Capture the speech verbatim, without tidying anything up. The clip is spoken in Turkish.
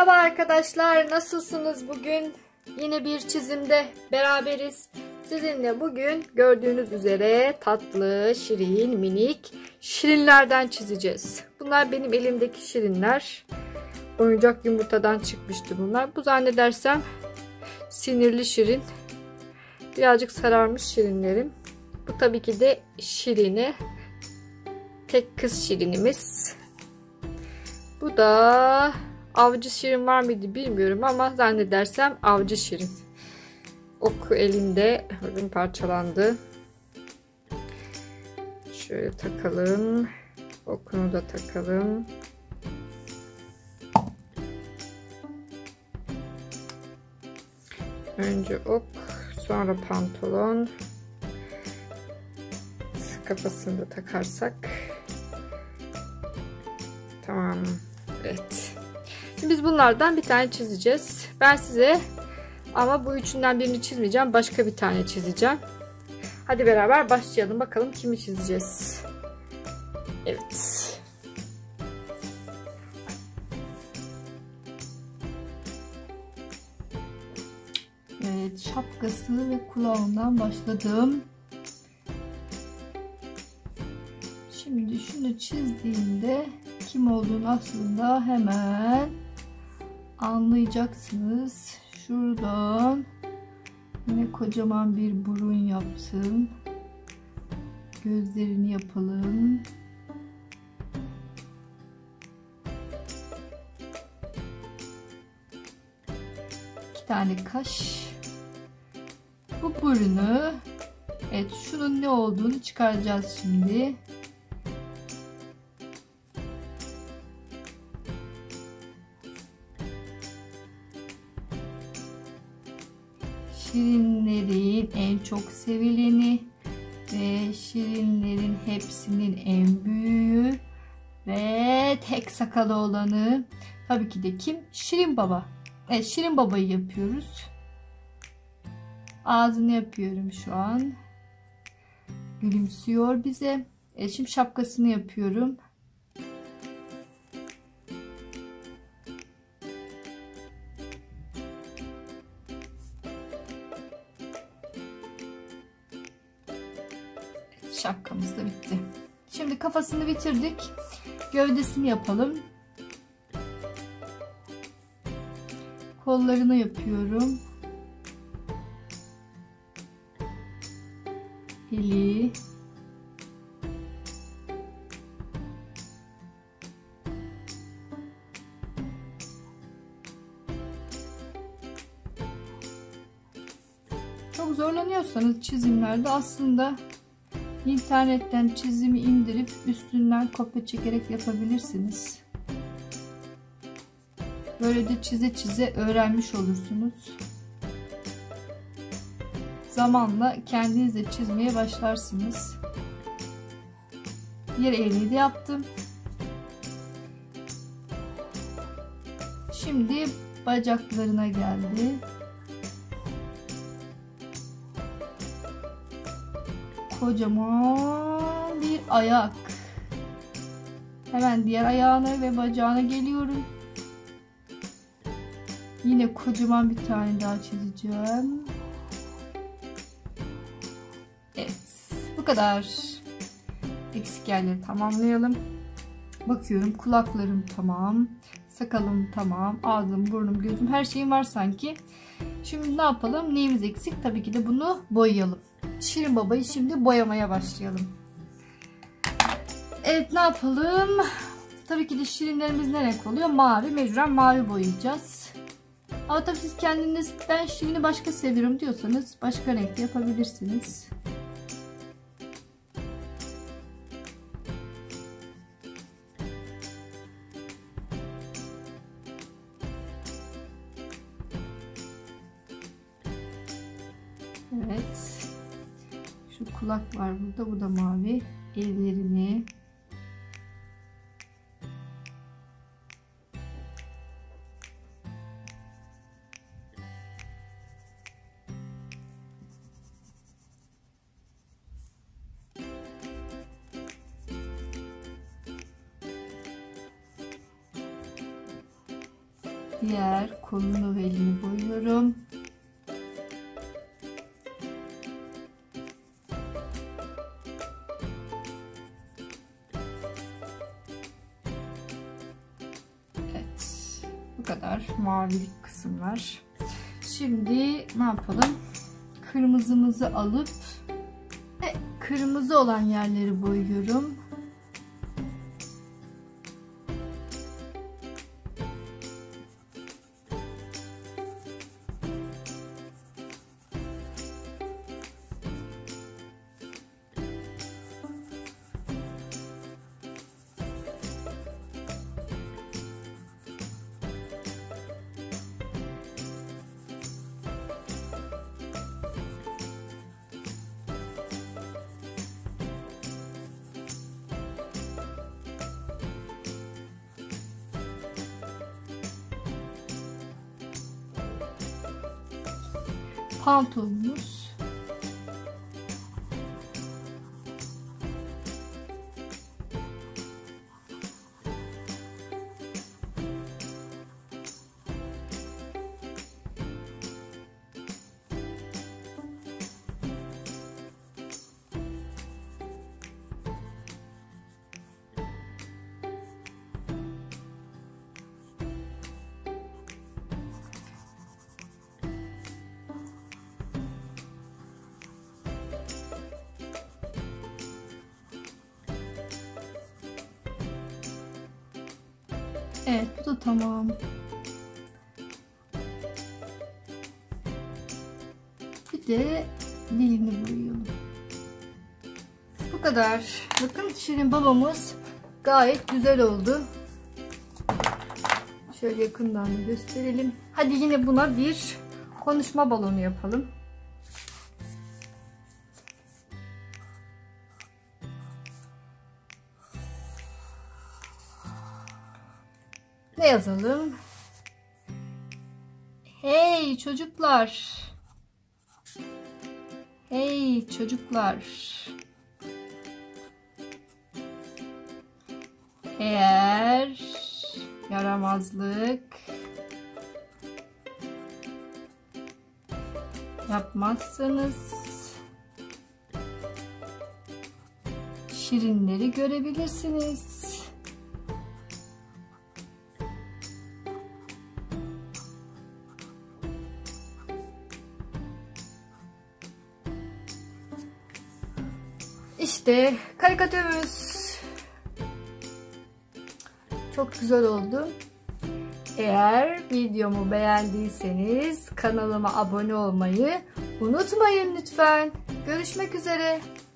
Merhaba arkadaşlar, nasılsınız bugün? Yine bir çizimde beraberiz. Sizinle bugün gördüğünüz üzere tatlı, şirin, minik şirinlerden çizeceğiz. Bunlar benim elimdeki şirinler. Oyuncak yumurtadan çıkmıştı bunlar. Bu zannedersem sinirli şirin. Birazcık sararmış şirinlerim. Bu tabii ki de şirini. Tek kız şirinimiz. Bu da avcı şirin var mıydı bilmiyorum ama zannedersem avcı şirin. Oku elinde, ürün parçalandı. Şöyle takalım. Okunu da takalım. Önce ok, sonra pantolon. Kafasını da takarsak. Tamam. Evet. Şimdi biz bunlardan bir tane çizeceğiz. Ben size ama bu üçünden birini çizmeyeceğim. Başka bir tane çizeceğim. Hadi beraber başlayalım. Bakalım kimi çizeceğiz. Evet. Evet. Şapkası ve kulağından başladım. Şimdi şunu çizdiğimde kim olduğunu aslında hemen anlayacaksınız. Şuradan yine kocaman bir burun yaptım. Gözlerini yapalım. İki tane kaş. Bu burunu, evet, şunun ne olduğunu çıkaracağız şimdi. Şirinlerin en çok sevileni ve şirinlerin hepsinin en büyüğü ve tek sakalı olanı tabii ki de kim? Şirin Baba. Evet, Şirin Baba'yı yapıyoruz. Ağzını yapıyorum şu an. Gülümsüyor bize. Evet, şimdi şapkasını yapıyorum. Şapkamız da bitti. Şimdi kafasını bitirdik. Gövdesini yapalım. Kollarını yapıyorum. Eli. Çok zorlanıyorsanız çizimlerde aslında İnternetten çizimi indirip üstünden kopya çekerek yapabilirsiniz. Böyle de çize çize öğrenmiş olursunuz. Zamanla kendiniz de çizmeye başlarsınız. Diğer elini de yaptım. Şimdi bacaklarına geldi. Kocaman bir ayak. Hemen diğer ayağına ve bacağına geliyorum. Yine kocaman bir tane daha çizeceğim. Evet, bu kadar. Eksik yerleri tamamlayalım. Bakıyorum, kulaklarım tamam, sakalım tamam, ağzım, burnum, gözüm, her şeyim var sanki. Şimdi ne yapalım? Neyimiz eksik? Tabii ki de bunu boyayalım. Şirin Baba'yı şimdi boyamaya başlayalım. Evet, ne yapalım? Tabii ki de şirinlerimiz ne renk oluyor? Mavi. Mecburen mavi boyayacağız. Ama tabii siz kendiniz ben şirini başka seviyorum diyorsanız başka renkte yapabilirsiniz. Evet. Şu kulak var burada. Bu da mavi. Ellerini. Diğer kolunu ve elini boyuyorum. Evet. Bu kadar mavilik kısımlar. Şimdi ne yapalım? Kırmızımızı alıp ve kırmızı olan yerleri boyuyorum. Paltomuz. Evet, bu da tamam. Bir de dilini boyayalım. Bu kadar. Bakın şirin balonumuz gayet güzel oldu. Şöyle yakından da gösterelim. Hadi yine buna bir konuşma balonu yapalım. Ne yazalım? Hey çocuklar. Hey çocuklar. Eğer yaramazlık yapmazsanız şirinleri görebilirsiniz. İşte karikatürümüz. Çok güzel oldu. Eğer videomu beğendiyseniz kanalıma abone olmayı unutmayın lütfen. Görüşmek üzere.